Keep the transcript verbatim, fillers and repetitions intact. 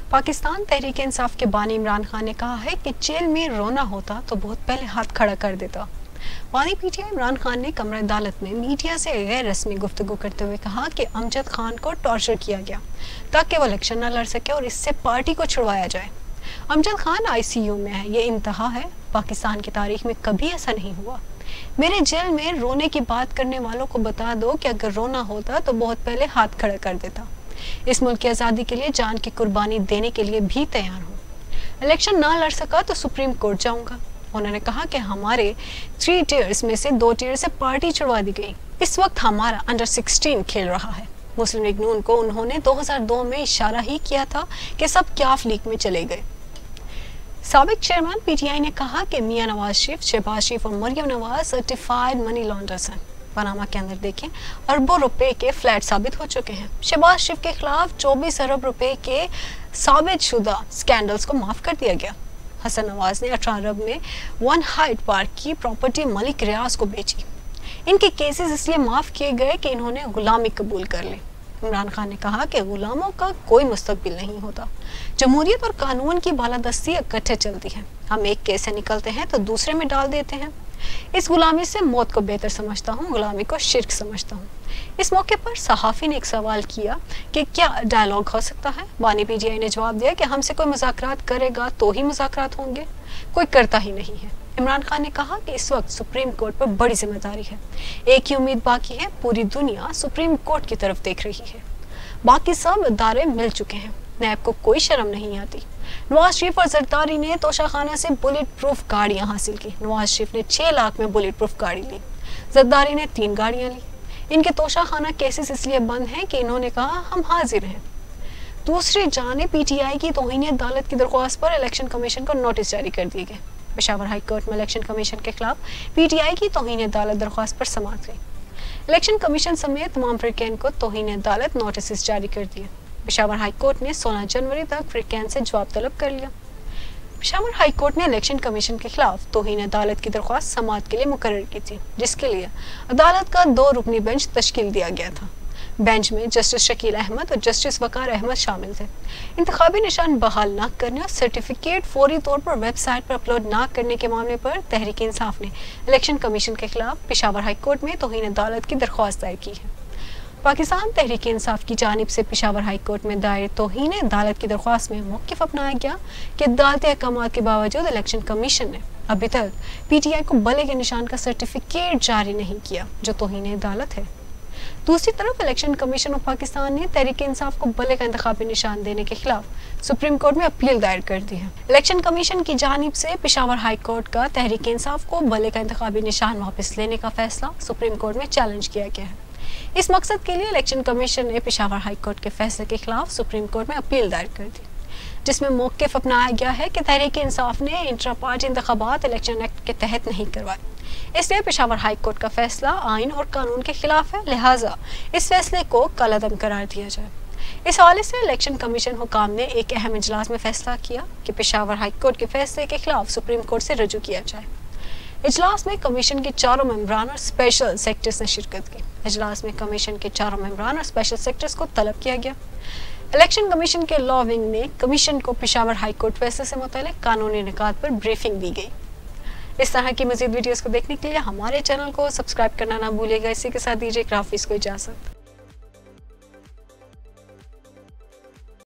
पाकिस्तान तहरीक इंसाफ के बानी इमरान खान ने कहा है कि जेल में रोना होता तो बहुत पहले हाथ खड़ा कर देता। बानी पीटीआई इमरान खान ने कमरा अदालत में मीडिया से गैर रस्मी गुफ्तगू करते हुए कहा कि अमजद खान को टॉर्चर किया गया ताकि वो इलेक्शन न लड़ सके और इससे पार्टी को छुड़वाया जाए। अमजद खान आईसीयू में है, ये इंतहा है। पाकिस्तान की तारीख में कभी ऐसा नहीं हुआ। मेरे जेल में रोने की बात करने वालों को बता दो कि अगर रोना होता तो बहुत पहले हाथ खड़ा कर देता। इस मुल्क की आज़ादी के लिए जान की कुर्बानी देने के लिए भी तैयार हूँ। इलेक्शन ना लड़ सका तो सुप्रीम कोर्ट जाऊंगा। उन्होंने कहा कि हमारे थ्री टीयर्स में से दो टीयर से पार्टी छुड़वा दी गई। इस वक्त हमारा अंडर सिक्सटीन खेल रहा है। मुस्लिम लीग नून को उन्होंने दो हज़ार दो में इशारा ही किया था कि सब क्याफ लीग में चले गए। साबिक चेयरमैन पीटीआई ने कहा कि मियां नवाज शरीफ, शहबाज शरीफ और Maryam Nawaz certified money launderers हैं। पनामा के अंदर देखें, अरबों रुपए के फ्लैट साबित हो चुके हैं। शहबाज शरीफ के खिलाफ चौबीस अरब रुपए के साबित शुदा स्कैंडल्स को माफ कर दिया गया। हसन नवाज ने अठारह अरब में वन हाइट पार्क की प्रॉपर्टी मलिक रियाज को बेची। इनके केसेस इसलिए माफ किए गए कि इन्होंने गुलामी कबूल कर ली। इमरान खान ने कहा कि गुलामों का कोई मुस्तकबिल नहीं होता। जमहूरियत और कानून की बालादस्ती इकट्ठे चलती है। हम एक केस से निकलते हैं तो दूसरे में डाल देते हैं। इस गुलामी से मौत को बेहतर समझता हूँ, गुलामी को शिर्क समझता हूँ। इस मौके पर सहाफ़ी ने एक सवाल किया कि क्या डायलॉग हो सकता है। बानी पीटीआई ने जवाब दिया कि हमसे कोई मुज़ाकरात करेगा तो ही मुज़ाकरात होंगे, कोई करता ही नहीं है। इमरान खान ने कहा कि इस वक्त सुप्रीम कोर्ट पर बड़ी जिम्मेदारी है। एक ही उम्मीद बाकी है, पूरी दुनिया सुप्रीम कोर्ट की तरफ देख रही है। बाकी सब इदारे मिल चुके हैं। नैब को कोई शर्म नहीं आती। नवाज शरीफ और जरदारी ने तोशाखाना से बुलेट प्रूफ गाड़ियां हासिल की। नवाज शरीफ ने छह लाख में बुलेट प्रूफ गाड़ी ली, जरदारी ने तीन गाड़ियां ली। इनके तोशाखाना केसेस इसलिए बंद हैं कि इन्होंने कहा हम हाजिर हैं। दूसरी जानिब पीटीआई की तौहीन अदालत की दरख्वास्त पर इलेक्शन कमीशन को नोटिस जारी कर दिए गए। पेशावर हाई कोर्ट में इलेक्शन कमीशन के खिलाफ पीटीआई की तौहीन अदालत दरख्वास्त पर समाअत हुई। इलेक्शन कमीशन समेत तमाम फ्रीकैन को तौहीन अदालत नोटिस जारी कर दिए। पेशावर हाई कोर्ट ने सोलह जनवरी तक फ्रीकैन से जवाब तलब कर लिया। पेशावर हाई कोर्ट ने इलेक्शन कमीशन के खिलाफ तौहीन अदालत की दरख्वास्त समाअत के लिए मुकर्रर की थी, जिसके लिए अदालत का दो रुकनी बेंच तश्कील दिया गया था। बेंच में जस्टिस शकील अहमद और जस्टिस वकार अहमद शामिल थे। इंतखाबी निशान बहाल न करने और सर्टिफिकेट फौरी तौर पर वेबसाइट पर अपलोड न करने के मामले पर तहरीक इंसाफ ने इलेक्शन कमीशन के खिलाफ पेशावर हाई कोर्ट में तौहीन अदालत की दरख्वास्त दायर की है। पाकिस्तान तहरीक इंसाफ की जानिब से पेशावर हाई कोर्ट में दायर तौहीन अदालत की दरख्वास्त में मौक़िफ़ अपनाया गया कि अदालती अहकामात के बावजूद इलेक्शन कमीशन ने अभी तक पीटीआई को बल्ले के निशान का सर्टिफिकेट जारी नहीं किया, जो तौहीन अदालत है। दूसरी तरफ इलेक्शन कमीशन ऑफ पाकिस्तान ने तहरीक इंसाफ को बल्ले का इंतखाबी निशान देने के खिलाफ सुप्रीम कोर्ट में अपील दायर कर दी है। इलेक्शन कमीशन की जानिब से पेशावर हाई कोर्ट का तहरीक इंसाफ को बल्ले का इंतखाबी निशान वापस लेने का फैसला सुप्रीम कोर्ट में चैलेंज किया गया है। इस मकसद के लिए इलेक्शन कमीशन ने पेशावर हाई कोर्ट के फैसले के खिलाफ सुप्रीम कोर्ट में अपील दायर कर दी, जिसमें मौक़िफ़ अपनाया गया है कि तहरीक इंसाफ ने इंट्रा पार्टी इंतखाबात इलेक्शन एक्ट के तहत नहीं करवाए, इसलिए पेशावर हाई कोर्ट का फैसला आइन और कानून के खिलाफ है, लिहाजा इस फैसले को कलअदम करार दिया जाए। इस हवाले से इलेक्शन कमीशन हुकाम ने एक अहम इजलास में फैसला किया कि पेशावर हाई कोर्ट के फैसले के खिलाफ सुप्रीम कोर्ट से रजू किया जाए। इजलास में कमीशन के चारों मेंबरान और स्पेशल सेक्टर्स ने शिरकत की। इजलास में कमीशन के चारों मेंबरान और स्पेशल सेक्टर्स को तलब किया गया। इलेक्शन कमीशन के लॉ विंग ने कमीशन को पेशावर हाई कोर्ट फैसले से मुताल्लिक़ कानूनी निकात पर ब्रीफिंग दी गई। इस तरह की मज़ीद वीडियोस को देखने के लिए हमारे चैनल को सब्सक्राइब करना ना भूलिएगा। इसी के साथ दीजिए हाफिज़ को इजाज़त।